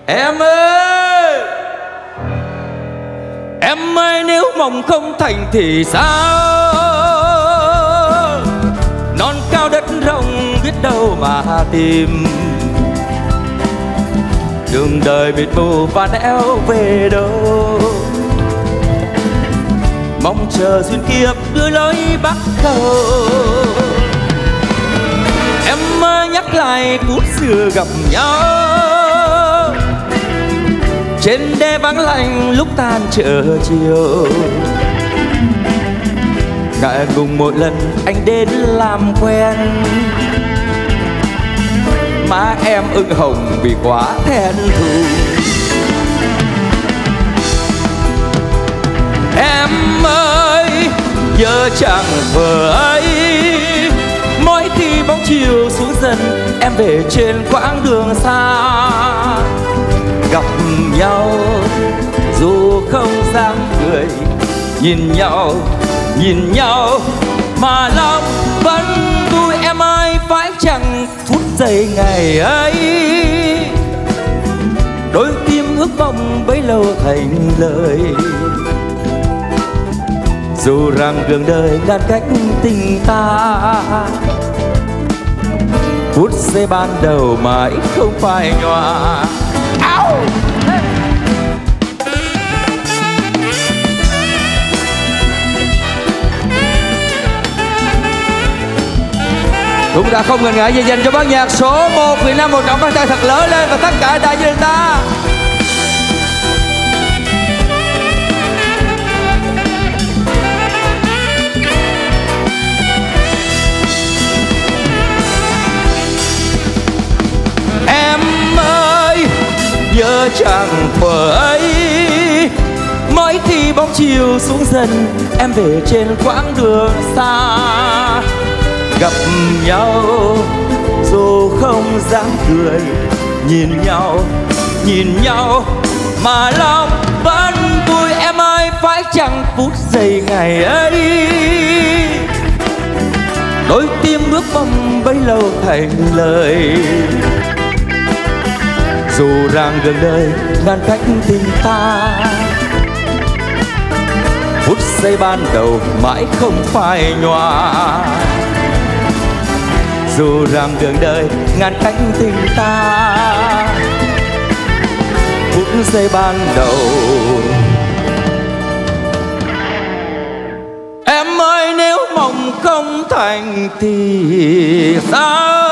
Em ơi, em ơi, nếu mộng không thành thì sao? Non cao đất rộng biết đâu mà tìm, đường đời mịt mù và nẻo về đâu. Mong chờ duyên kiếp đưa lối bắc cầu. Em ơi, nhắc lại phút xưa gặp nhau trên đê vắng lạnh lúc tan chợ chiều. Ngại ngùng một lần anh đến làm quen, má em ửng hồng vì quá thẹn thùng. Em ơi, giờ chẳng vờ ấy, mỗi khi bóng chiều xuống dần em về trên quãng đường xa. Gặp nhau dù không dám cười, nhìn nhau mà lòng vẫn vui. Em ơi, phải chẳng phút giây ngày ấy đôi tim ước mong bấy lâu thành lời. Dù rằng đường đời ngăn cách tình ta, phút giây ban đầu mãi không phai nhòa. Cũng đã không ngần ngại gì dành cho ban nhạc số 1 Việt Nam. Một trọng pháo tay thật lớn lên và tất cả đại gia đình ta. Em ơi, nhớ chẳng vờ ấy, mỗi khi bóng chiều xuống dần em về trên quãng đường xa. Gặp nhau dù không dám cười, nhìn nhau mà lòng vẫn vui. Em ơi, phải chẳng phút giây ngày ấy đôi tim ước mong bấy lâu thành lời. Dù rằng đường đời ngăn cách tình ta, phút giây ban đầu mãi không phai nhòa. Dù rằng đường đời ngăn cách tình ta, phút giây ban đầu. Em ơi, nếu mộng không thành thì sao?